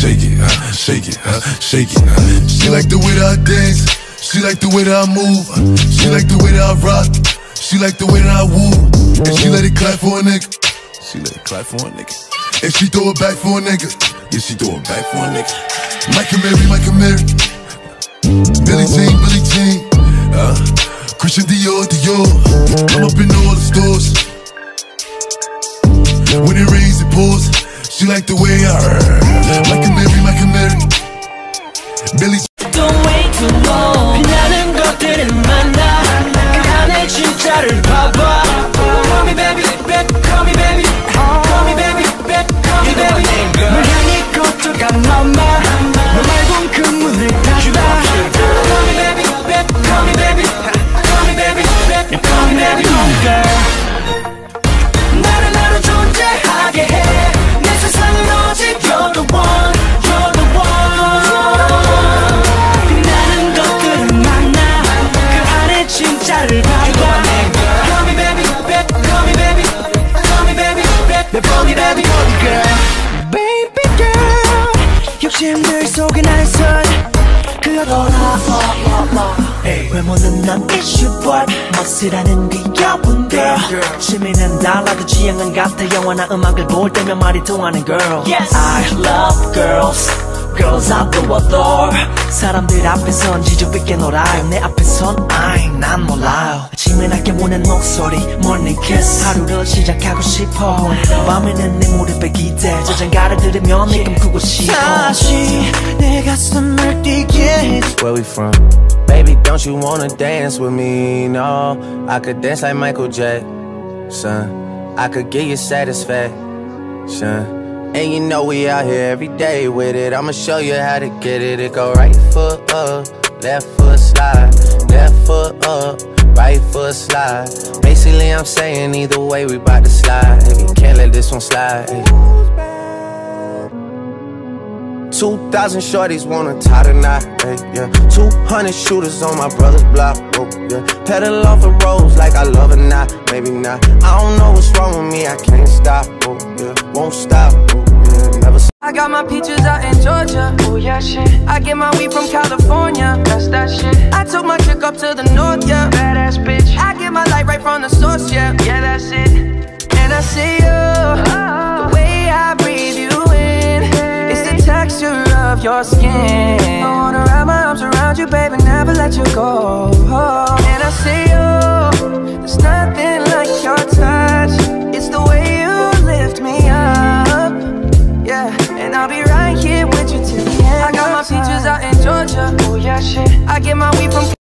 shake it, shake it, shake it. She like the way that I dance, she like the way that I move, she like the way that I rock, she like the way that I woo. And she let it clap for a nigga, she let it clap for a nigga. And she throw it back for a nigga, yeah, she throw it back for a nigga. Michael Mary, Billie Jean, Christian Dior. I'm up in all the stores. When it rains, it pours. She like the way I Michael Mary, Billie. Don't wait too long. 빛나는 것들을 만나. 그 안에 진짜를 봐봐. Call me baby, call me baby, call me baby, call me baby. 널 향해 걷어가 맘마. 너 말곤 그 문을 닫아. Call me baby, call me baby, call me baby, call me baby, girl. 나를 나로 존재하게 해. 내 세상은 오직 you're the one, you're the one. 빛나는 것들을 만나. 그 안에 진짜를 봐봐. Call me baby, call me baby, call me baby, call me baby, girl. Baby girl, 욕심들 속에 날 선. 그어라 외모는 난 issue but 멋이라는 귀여운 girl. 취미는 달라도 취향은 같아. 영화나 음악을 볼 때면 말이 통하는 girl. Yes. I love girls, girls I do adore. 사람들 앞에선 지적 있게 놀아요. 내 앞에선 난 몰라요. 지면하게 우는 목소리 morning kiss. 하루를 시작하고 싶어. 밤에는 내 무릎에 기대. 저장가를 들으면 내 꿈꾸고 싶어. 다시 내 가슴을 뛰게. Where we from? Baby, don't you wanna dance with me? No, I could dance like Michael Jackson. I could give you satisfaction. And you know we out here every day with it. I'ma show you how to get it. It go right foot up, left foot slide, left foot up, right foot slide. Basically I'm saying either way we bout to slide. You can't let this one slide. 2,000 shorties wanna tie the knot, yeah. 200 shooters on my brother's block, oh, yeah. Pedal off the roads like I love or not, maybe not. I don't know what's wrong with me, I can't stop, oh, yeah. Won't stop, oh, yeah. Never stop. I got my peaches out in Georgia, oh yeah shit. I get my weed from California, that's that shit. I took my chick up to the north, yeah, badass bitch. I get my light right from the source, yeah, yeah that's it. And I see you, the way I breathe you in, it's the texture of your skin. I wanna wrap my arms around you, baby, never let you go. And I see you, there's nothing like your touch. It's the way you lift me up, yeah. And I'll be right here with you till the end. I got my peaches out in Georgia, oh yeah shit. I get my weed from